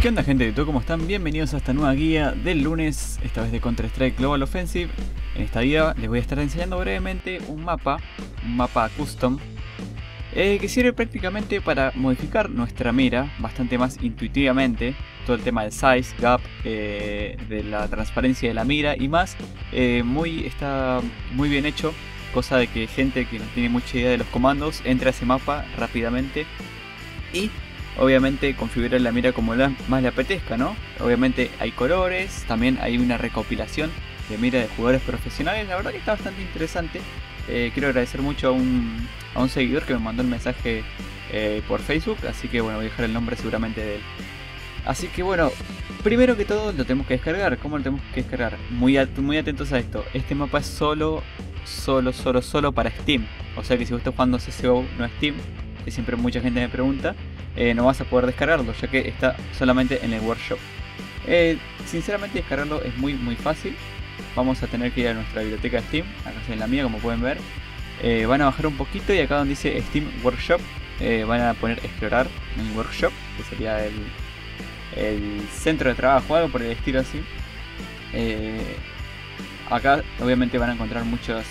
¿Qué onda, gente de YouTube? ¿Cómo están? Bienvenidos a esta nueva guía del lunes, esta vez de Counter-Strike Global Offensive. En esta guía les voy a estar enseñando brevemente un mapa custom, que sirve prácticamente para modificar nuestra mira bastante más intuitivamente. Todo el tema del size, gap, de la transparencia de la mira y más, está muy bien hecho, cosa de que gente que no tiene mucha idea de los comandos entre a ese mapa rápidamente y obviamente configurar la mira como más le apetezca, ¿no? Obviamente hay colores, también hay una recopilación de mira de jugadores profesionales. La verdad que está bastante interesante. Quiero agradecer mucho a un seguidor que me mandó el mensaje por Facebook, así que bueno, voy a dejar el nombre seguramente de él. Así que bueno, primero que todo lo tenemos que descargar. ¿Cómo lo tenemos que descargar? Muy atentos a esto. Este mapa es solo para Steam. O sea que si vos estás jugando CSGO, no Steam, que siempre mucha gente me pregunta, no vas a poder descargarlo, ya que está solamente en el workshop. Sinceramente descargarlo es muy fácil. Vamos a tener que ir a nuestra biblioteca de Steam. Acá está en la mía, como pueden ver. Van a bajar un poquito y acá donde dice Steam Workshop, van a poner explorar en el workshop, que sería el centro de trabajo, algo por el estilo así. Acá obviamente van a encontrar muchos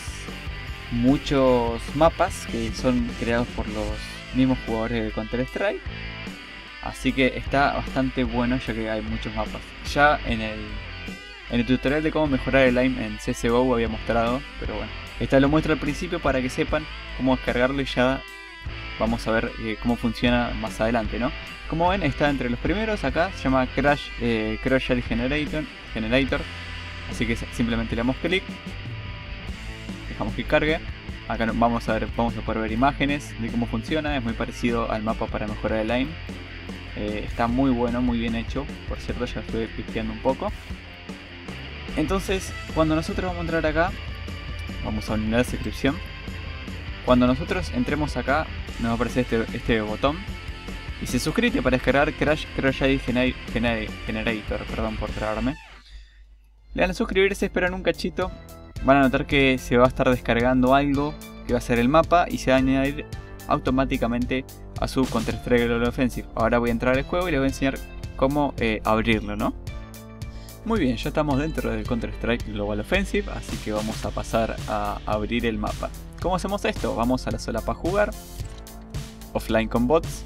mapas que son creados por los mismos jugadores de Counter-Strike, así que está bastante bueno ya que hay muchos mapas. Ya en el tutorial de cómo mejorar el aim en CSGO había mostrado, pero bueno, esta lo muestro al principio para que sepan cómo descargarlo y ya vamos a ver cómo funciona más adelante, ¿no? Como ven, está entre los primeros. Acá se llama Crash Generator, así que simplemente le damos clic, dejamos que cargue. Acá vamos a poder ver imágenes de cómo funciona. Es muy parecido al mapa para mejorar el aim. Está muy bueno, muy bien hecho. Por cierto, ya estuve pisteando un poco. Entonces, cuando nosotros vamos a entrar acá, vamos a unir la descripción. Cuando nosotros entremos acá, nos va a aparecer este botón. Y se suscribe para descargar Crash Generator. Perdón por trabarme. Le dan a suscribirse, esperan un cachito. Van a notar que se va a estar descargando algo que va a ser el mapa y se va a añadir automáticamente a su Counter-Strike Global Offensive. Ahora voy a entrar al juego y les voy a enseñar cómo abrirlo, ¿no? Muy bien, ya estamos dentro del Counter-Strike Global Offensive, así que vamos a pasar a abrir el mapa. ¿Cómo hacemos esto? Vamos a la sola para jugar, offline con bots,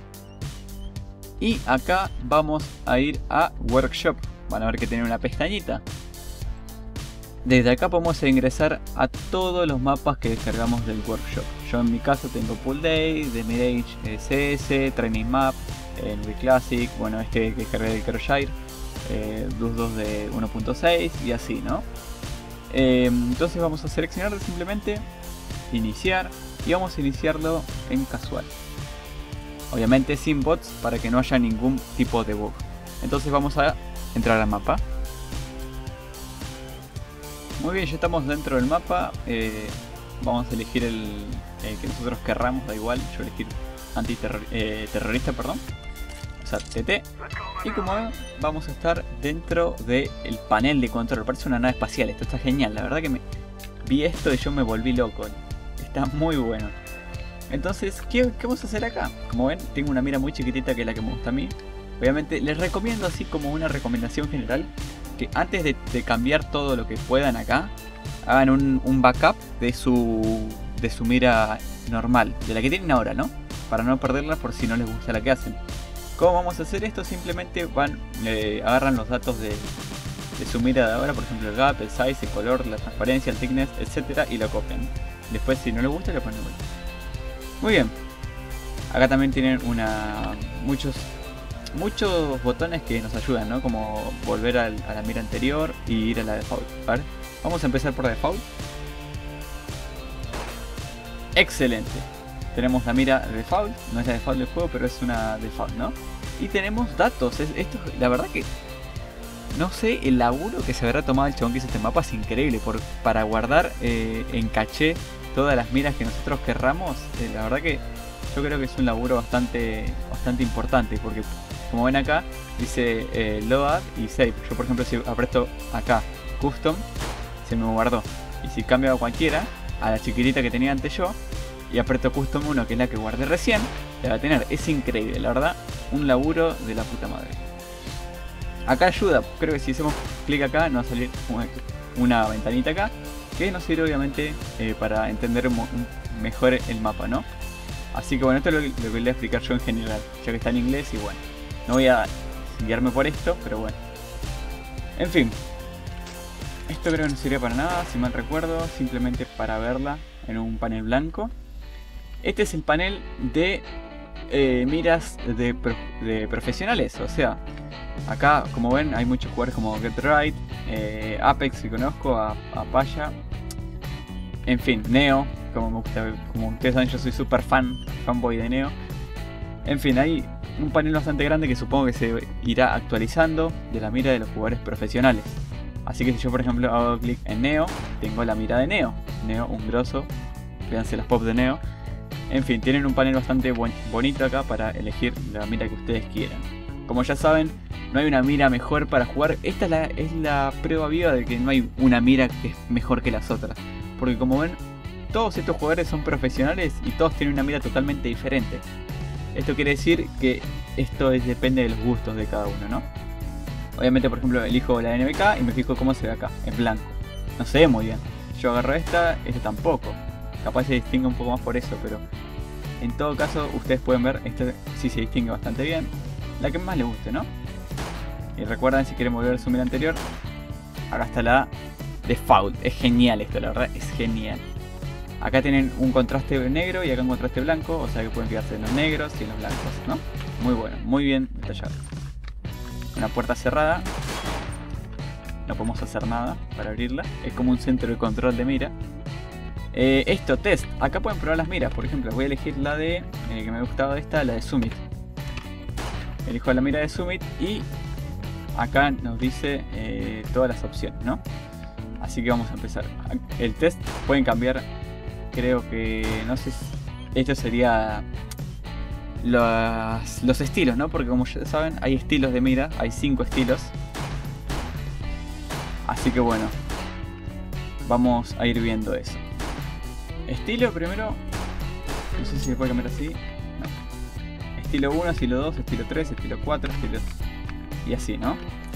y acá vamos a ir a Workshop. Van a ver que tiene una pestañita. Desde acá podemos ingresar a todos los mapas que descargamos del workshop. Yo en mi caso tengo Pool Day, The Mirage CS, Training Map, Nui Classic, bueno, este que descargué del Crosshair, Dus 2 de 1.6 y así, ¿no? Entonces vamos a seleccionar simplemente iniciar y vamos a iniciarlo en casual. Obviamente sin bots para que no haya ningún tipo de bug. Entonces vamos a entrar al mapa. Muy bien, ya estamos dentro del mapa. Vamos a elegir el que nosotros querramos, da igual. Yo elegir terrorista, perdón. O sea, TT. Y como ven, vamos a estar dentro del panel de control. Parece una nave espacial, esto está genial. La verdad que vi esto y yo me volví loco. Está muy bueno. Entonces, ¿qué vamos a hacer acá? Como ven, tengo una mira muy chiquitita que es la que me gusta a mí. Obviamente les recomiendo, así como una recomendación general, que antes de cambiar todo lo que puedan acá, hagan un backup de su mira normal, de la que tienen ahora, ¿no? Para no perderla por si no les gusta la que hacen. ¿Cómo vamos a hacer esto? Simplemente agarran los datos de su mira de ahora, por ejemplo el gap, el size, el color, la transparencia, el thickness, etcétera, y lo copian. Después, si no les gusta, le ponen vuelta. Muy bien. Acá también tienen muchos botones que nos ayudan, ¿no? Como volver a la mira anterior y ir a la default. A ver, vamos a empezar por default. Excelente. Tenemos la mira default, no es la default del juego, pero es una default, ¿no? Y tenemos datos. Esto, la verdad que no sé, el laburo que se habrá tomado el chabón que hizo este mapa es increíble. Para guardar en caché todas las miras que nosotros querramos. La verdad que yo creo que es un laburo bastante importante, porque como ven acá dice load y save. Yo por ejemplo si aprieto acá custom se me guardó, y si cambio a cualquiera, a la chiquitita que tenía antes yo, y aprieto custom 1 que es la que guardé recién, la va a tener. Es increíble, la verdad, un laburo de la puta madre. Acá ayuda, creo que si hacemos clic acá nos va a salir una ventanita acá, que nos sirve obviamente para entender mejor el mapa, ¿no? Así que bueno, esto es lo que voy a explicar yo en general, ya que está en inglés y bueno, no voy a guiarme por esto, pero bueno. En fin, esto creo que no sirve para nada, si mal recuerdo, simplemente para verla en un panel blanco. Este es el panel de miras de profesionales, o sea, acá como ven hay muchos jugadores como Get Right, Apex que conozco, a Paya, en fin, Neo, como me gusta, como ustedes saben yo soy super fanboy de Neo. En fin, hay un panel bastante grande que supongo que se irá actualizando de la mira de los jugadores profesionales. Así que si yo por ejemplo hago clic en Neo, tengo la mira de Neo, un grosso, véanse las pops de Neo. En fin, tienen un panel bastante bonito acá para elegir la mira que ustedes quieran. Como ya saben, no hay una mira mejor para jugar. Esta es la prueba viva de que no hay una mira que es mejor que las otras. Porque como ven, todos estos jugadores son profesionales y todos tienen una mira totalmente diferente. Esto quiere decir que esto depende de los gustos de cada uno, ¿no? Obviamente, por ejemplo, elijo la NBK y me fijo cómo se ve acá, en blanco. No se ve muy bien. Yo agarro esta tampoco. Capaz se distingue un poco más por eso, pero en todo caso ustedes pueden ver, esta sí se distingue bastante bien. La que más les guste, ¿no? Y recuerden, si quieren volver a su mira anterior, acá está la Default. Es genial esto, la verdad, es genial. Acá tienen un contraste negro y acá un contraste blanco, o sea que pueden fijarse en los negros y en los blancos, ¿no? Muy bueno, muy bien detallado. Una puerta cerrada. No podemos hacer nada para abrirla. Es como un centro de control de mira. Esto, test. Acá pueden probar las miras. Por ejemplo, voy a elegir la de... que me gustaba de esta, la de Summit. Elijo la mira de Summit y acá nos dice todas las opciones, ¿no? Así que vamos a empezar. El test pueden cambiar, creo que... no sé si... esto sería... los estilos, ¿no? Porque como ya saben, hay estilos de mira. Hay 5 estilos. Así que bueno, vamos a ir viendo eso. Estilo primero, no sé si se puede cambiar así. No. Estilo 1, estilo 2, estilo 3, estilo 4, estilo... y así, ¿no?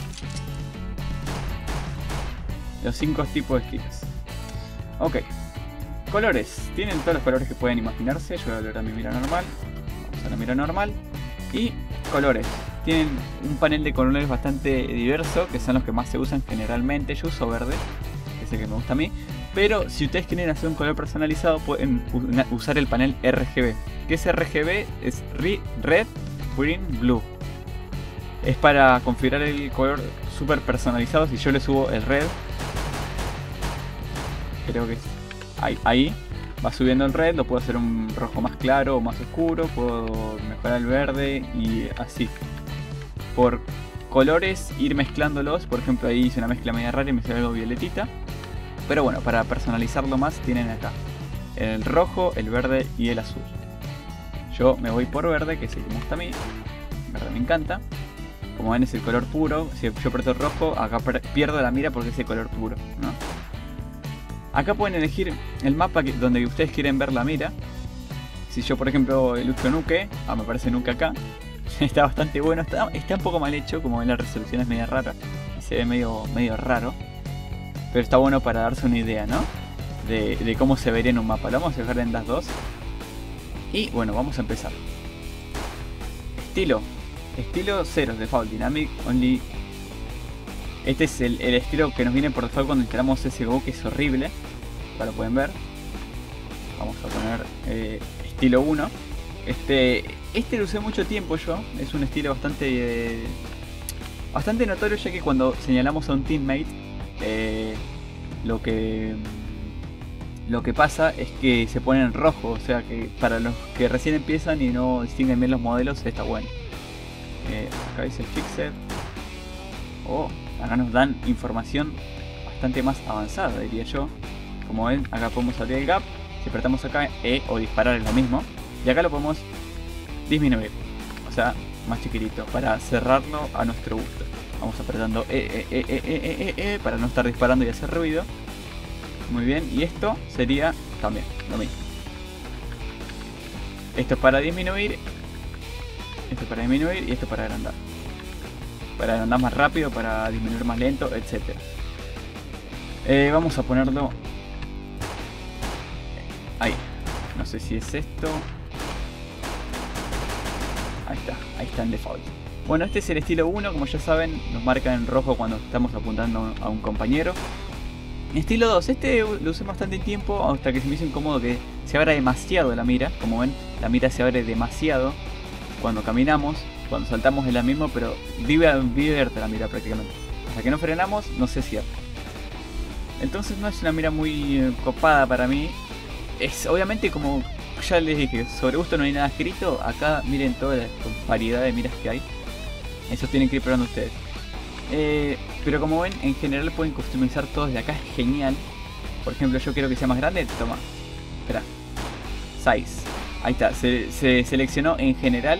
Los 5 tipos de estilos. Ok. Colores. Tienen todos los colores que pueden imaginarse. Yo voy a volver a mi mira normal. Vamos a la mira normal. Y colores. Tienen un panel de colores bastante diverso, que son los que más se usan generalmente. Yo uso verde, que es el que me gusta a mí. Pero si ustedes quieren hacer un color personalizado, pueden usar el panel RGB. ¿Qué es RGB? Es Red, Green, Blue. Es para configurar el color súper personalizado. Si yo le subo el red, creo que es ahí va subiendo el red. Lo puedo hacer un rojo más claro o más oscuro. Puedo mejorar el verde y así. Por colores ir mezclándolos. Por ejemplo, ahí hice una mezcla media rara y me sale algo violetita. Pero bueno, para personalizarlo más tienen acá el rojo, el verde y el azul. Yo me voy por verde, que es el que me gusta a mí. Verde me encanta. Como ven, es el color puro. Si yo aprieto el rojo, acá pierdo la mira porque es el color puro, ¿no? Acá pueden elegir el mapa donde ustedes quieren ver la mira. Si yo por ejemplo elijo Nuke, me parece Nuke acá. Está bastante bueno, está un poco mal hecho, como ven la resolución es media rara. Y se ve medio raro. Pero está bueno para darse una idea, ¿no? De cómo se vería en un mapa. Lo vamos a dejar en las dos. Y bueno, vamos a empezar. Estilo 0, Default Dynamic Only. Este es el estilo que nos viene por default cuando instalamos CSGO, que es horrible. Acá lo pueden ver. Vamos a poner estilo 1. Este lo usé mucho tiempo yo. Es un estilo bastante notorio, ya que cuando señalamos a un teammate, lo que pasa es que se pone en rojo. O sea que para los que recién empiezan y no distinguen bien los modelos, está bueno. Acá dice Fixed. Acá nos dan información bastante más avanzada, diría yo. Como ven, acá podemos abrir el gap. Si apretamos acá E o disparar es lo mismo. Y acá lo podemos disminuir, o sea, más chiquitito, para cerrarlo a nuestro gusto. Vamos apretando para no estar disparando y hacer ruido. Muy bien, y esto sería también lo mismo. Esto es para disminuir, esto es para disminuir y esto es para agrandar. para andar más rápido, para disminuir más lento, etc. Vamos a ponerlo ahí. No sé si es esto. Ahí está en default. Bueno, este es el estilo 1, como ya saben, nos marca en rojo cuando estamos apuntando a un compañero. Estilo 2, este lo usé bastante tiempo hasta que se me hizo incómodo que se abra demasiado la mira. Como ven, la mira se abre demasiado cuando caminamos, cuando saltamos es la misma, pero vive abierta la mira prácticamente. Hasta que no frenamos, no se cierra. Entonces no es una mira muy copada para mí. Es obviamente, como ya les dije, sobre gusto no hay nada escrito. Acá miren toda la variedad de miras que hay. Eso tienen que ir probando ustedes. Pero como ven, en general pueden customizar todo desde acá, es genial. Por ejemplo, yo quiero que sea más grande, toma. Espera. Size. Ahí está, se seleccionó en general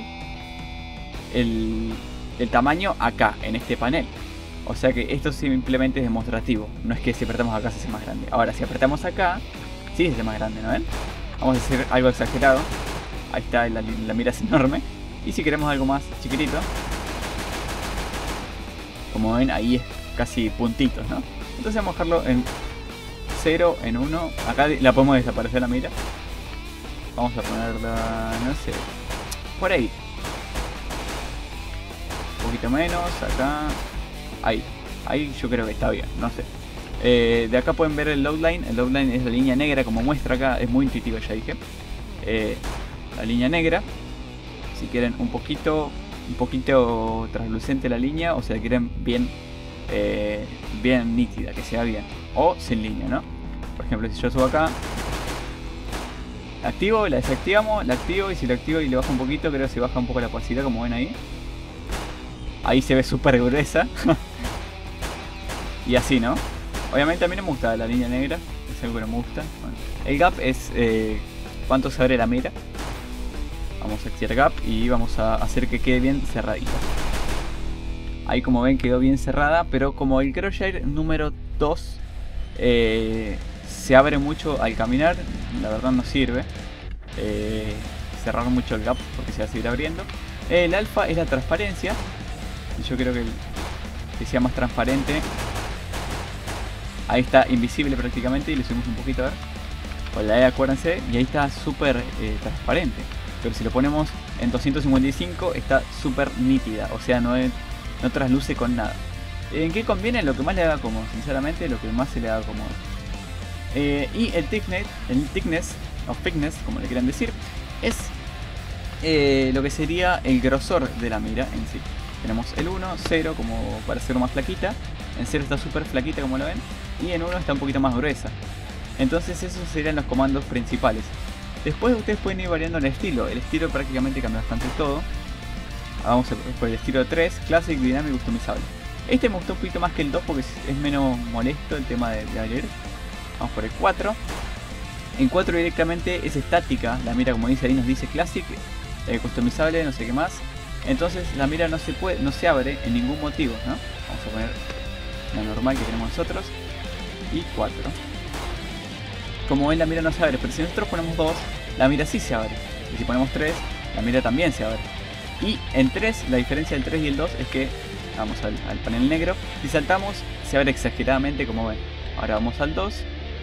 el tamaño acá, en este panel. O sea que esto simplemente es demostrativo. No es que si apretamos acá se hace más grande. Ahora, si apretamos acá, sí se hace más grande, ¿no ven? Vamos a hacer algo exagerado. Ahí está, la mira es enorme. Y si queremos algo más chiquitito, como ven, ahí es casi puntitos, ¿no? Entonces vamos a dejarlo en 0, en 1. Acá la podemos desaparecer la mira. Vamos a ponerla, no sé, por ahí. Un poquito menos, acá. Ahí yo creo que está bien, no sé. De acá pueden ver el load line. El load line es la línea negra, como muestra acá. Es muy intuitivo, ya dije. La línea negra. Si quieren un poquito translucente la línea, o si la quieren bien nítida, que sea bien, o sin línea, ¿no? Por ejemplo, si yo subo acá, la activo, la desactivamos, la activo, y si la activo y le bajo un poquito, creo que se baja un poco la opacidad, como ven ahí. Ahí se ve súper gruesa. Y así, ¿no? Obviamente a mí no me gusta la línea negra, es algo que no me gusta. Bueno, el gap es cuánto se abre la mira. Vamos a activar gap y vamos a hacer que quede bien cerradita. Ahí, como ven, quedó bien cerrada, pero como el crosshair número 2 se abre mucho al caminar, la verdad no sirve cerrar mucho el gap porque se va a seguir abriendo. El alfa es la transparencia. Yo creo que sea más transparente. Ahí está invisible prácticamente y le subimos un poquito, a ver. Con la E, acuérdense, y ahí está súper transparente. Pero si lo ponemos en 255 está súper nítida, o sea, no trasluce con nada. ¿En qué conviene? Lo que más le haga cómodo, sinceramente, lo que más se le haga cómodo. Y el thickness, o thickness, como le quieran decir, es lo que sería el grosor de la mira en sí. Tenemos el 1, 0 como para hacerlo más flaquita. En 0 está súper flaquita, como lo ven. Y en 1 está un poquito más gruesa. Entonces esos serían los comandos principales. Después ustedes pueden ir variando el estilo. El estilo prácticamente cambia bastante todo. Vamos por el estilo 3, Classic, dinámico, customizable. Este me gustó un poquito más que el 2 porque es menos molesto el tema de abrir. Vamos por el 4. En 4 directamente es estática. La mira, como dice ahí, nos dice Classic, customizable, no sé qué más. Entonces la mira no se abre en ningún motivo, ¿no? Vamos a poner la normal que tenemos nosotros. Y 4. Como ven, la mira no se abre, pero si nosotros ponemos 2, la mira sí se abre. Y si ponemos 3, la mira también se abre. Y en 3, la diferencia del 3 y el 2 es que, vamos al panel negro, si saltamos se abre exageradamente, como ven. Ahora vamos al 2.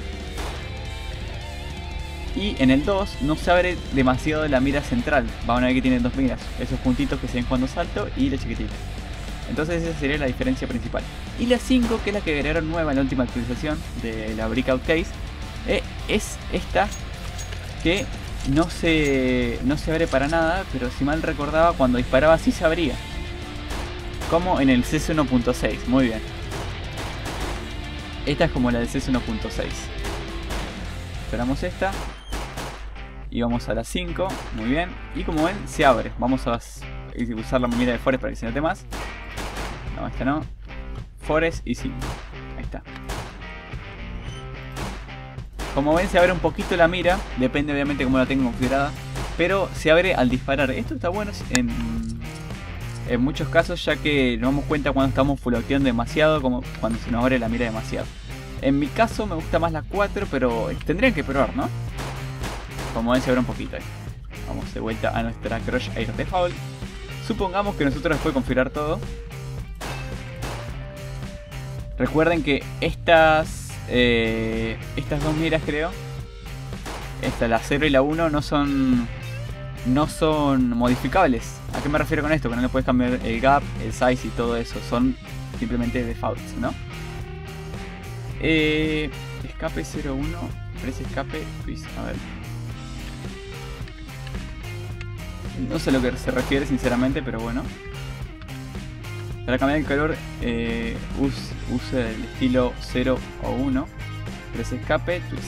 Y en el 2 no se abre demasiado la mira central. Van a ver que tiene dos miras, esos puntitos que se ven cuando salto y la chiquitita. Entonces esa sería la diferencia principal. Y la 5, que es la que agregaron nueva en la última actualización de la Breakout Case, es esta que no se abre para nada, pero si mal recordaba, cuando disparaba sí se abría. Como en el CS 1.6, muy bien. Esta es como la del CS 1.6. Esperamos esta. Y vamos a la 5, muy bien. Y como ven, se abre. Vamos a usar la mira de Forest para que se note más. No, esta no. Forest y 5. Ahí está. Como ven, se abre un poquito la mira. Depende obviamente cómo la tengo configurada. Pero se abre al disparar. Esto está bueno en muchos casos, ya que nos damos cuenta cuando estamos full-auteando demasiado, como cuando se nos abre la mira demasiado. En mi caso me gusta más la 4, pero tendrían que probar, ¿no? Como ven, se abre un poquito ahí. Vamos de vuelta a nuestra Crosshair Default. Supongamos que nosotros después de configurar todo, Recuerden que estas dos miras, creo, la 0 y la 1 no son modificables. ¿A qué me refiero con esto? Que no le puedes cambiar el gap, el size y todo eso. Son simplemente defaults, ¿no? Escape 01, press escape, twist, a ver. No sé a lo que se refiere sinceramente, pero bueno. Para cambiar el color, use el estilo 0 o 1. Press escape, twist.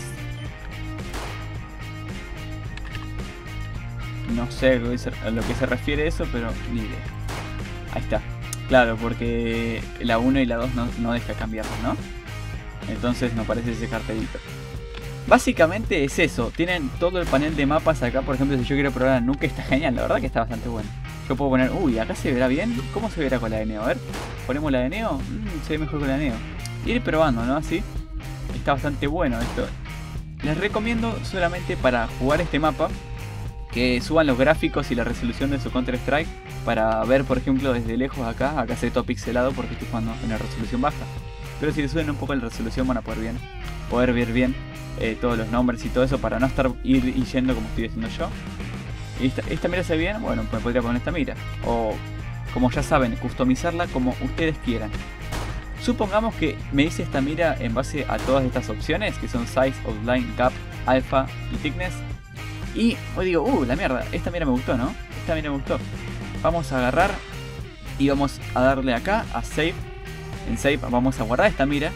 No sé a lo que se refiere eso, pero ni idea. Ahí está. Claro, porque la 1 y la 2 no deja cambiarlos, ¿no? Entonces no aparece ese cartelito. Básicamente es eso. Tienen todo el panel de mapas acá. Por ejemplo, si yo quiero probar a Nuke, está genial. La verdad que está bastante bueno. Yo puedo poner... Uy, acá se verá bien. ¿Cómo se verá con la de Neo? A ver. Ponemos la de Neo. Se ve mejor con la de Neo. Ir probando, ¿no? Así. Está bastante bueno esto. Les recomiendo solamente para jugar este mapa que suban los gráficos y la resolución de su Counter Strike para ver, por ejemplo, desde lejos acá se ve todo pixelado porque estoy jugando en la resolución baja. Pero si le suben un poco la resolución van a poder ver bien todos los nombres y todo eso para no ir yendo como estoy haciendo yo. Y esta mira se ve bien, bueno, pues podría poner esta mira. O, como ya saben, customizarla como ustedes quieran. Supongamos que me hice esta mira en base a todas estas opciones, que son Size, Outline, Gap, Alpha y Thickness. Y hoy digo, la mierda, esta mira me gustó, ¿no? Esta mira me gustó. Vamos a agarrar y vamos a darle acá a Save. En Save vamos a guardar esta mira.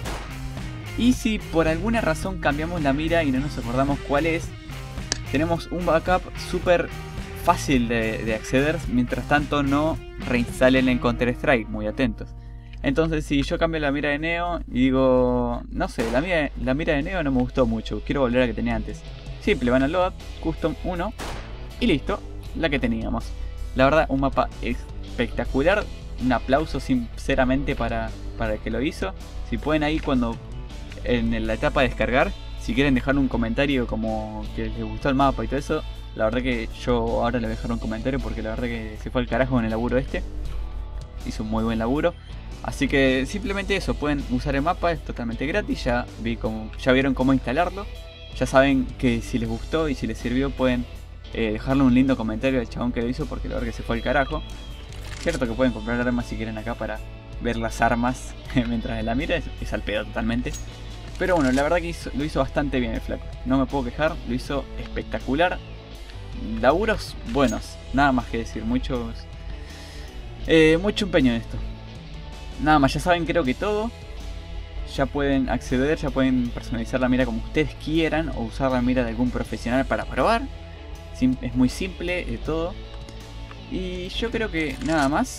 Y si por alguna razón cambiamos la mira y no nos acordamos cuál es, tenemos un backup súper fácil de acceder. Mientras tanto no reinstalen en Counter Strike, muy atentos. Entonces si yo cambio la mira de Neo y digo, no sé, la mira de Neo no me gustó mucho, quiero volver a la que tenía antes. Simple, van a Load, Custom 1 y listo, la que teníamos. La verdad, un mapa espectacular. Un aplauso sinceramente para el que lo hizo. Si pueden ahí cuando en la etapa de descargar, si quieren dejar un comentario como que les gustó el mapa y todo eso, la verdad que yo ahora le voy a dejar un comentario porque la verdad que se fue al carajo en el laburo este. Hizo un muy buen laburo. Así que simplemente eso, pueden usar el mapa, es totalmente gratis. Ya vieron cómo instalarlo. Ya saben que si les gustó y si les sirvió pueden dejarle un lindo comentario al chabón que lo hizo porque la verdad que se fue al carajo. Cierto que pueden comprar armas si quieren acá para ver las armas mientras la mira, es al pedo totalmente. Pero bueno, la verdad que lo hizo bastante bien el flaco. No me puedo quejar, lo hizo espectacular. Laburos buenos, nada más que decir, mucho empeño en esto. Nada más, ya saben creo que todo. Ya pueden acceder, ya pueden personalizar la mira como ustedes quieran o usar la mira de algún profesional para probar. Es muy simple todo. Y yo creo que nada más.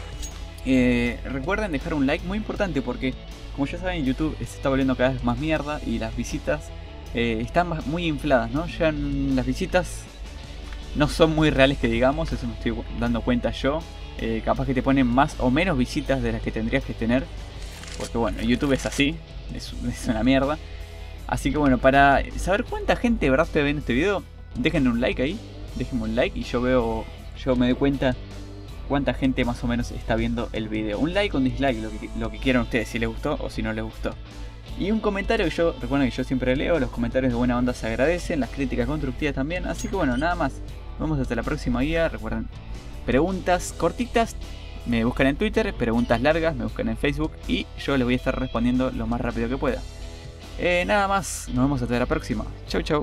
Recuerden dejar un like, muy importante porque como ya saben YouTube se está volviendo cada vez más mierda y las visitas están muy infladas, ¿no? Ya las visitas no son muy reales que digamos, eso me estoy dando cuenta yo. Capaz que te ponen más o menos visitas de las que tendrías que tener. Porque bueno, YouTube es así, es una mierda. Así que bueno, para saber cuánta gente de verdad está viendo este video, déjenme un like ahí, déjenme un like y yo me doy cuenta cuánta gente más o menos está viendo el video. Un like o un dislike, lo que quieran ustedes, si les gustó o si no les gustó. Y un comentario que recuerden que yo siempre leo, los comentarios de buena onda se agradecen, las críticas constructivas también. Así que bueno, nada más, nos vemos hasta la próxima guía. Recuerden, preguntas cortitas me buscan en Twitter, preguntas largas me buscan en Facebook y yo les voy a estar respondiendo lo más rápido que pueda. Nada más, nos vemos hasta la próxima. Chau chau.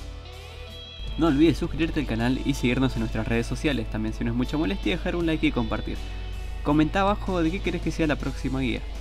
No olvides suscribirte al canal y seguirnos en nuestras redes sociales. También si no es mucha molestia dejar un like y compartir. Comenta abajo de qué querés que sea la próxima guía.